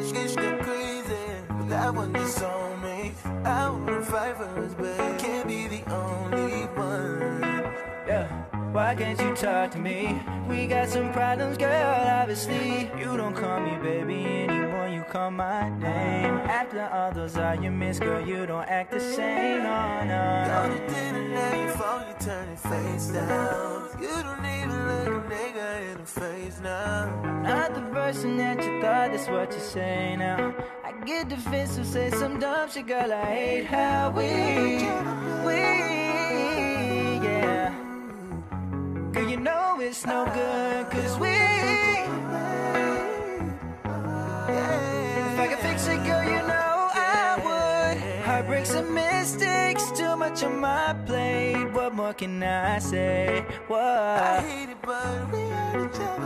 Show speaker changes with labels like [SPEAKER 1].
[SPEAKER 1] She got crazy, but that one is on me. I wanna fight for us, but can't be the only one.
[SPEAKER 2] Yeah, why can't you talk to me? We got some problems, girl, obviously. You don't call me baby anymore, you call my name. After all those arguments, girl, you don't act the same, no, no.
[SPEAKER 1] Go to dinner, now you fall, you turn your face down. You don't even look a nigga in the face now.
[SPEAKER 2] Not the person that you thought, that's what you say now. I get defensive, say some dumb shit, girl, I hate how we, yeah. Girl, you know it's no good, cause we, if I could fix it, girl, you know I would. Heartbreaks and mistakes, too much on my plate. What more can I say? What?
[SPEAKER 1] I hate it, but we had each other.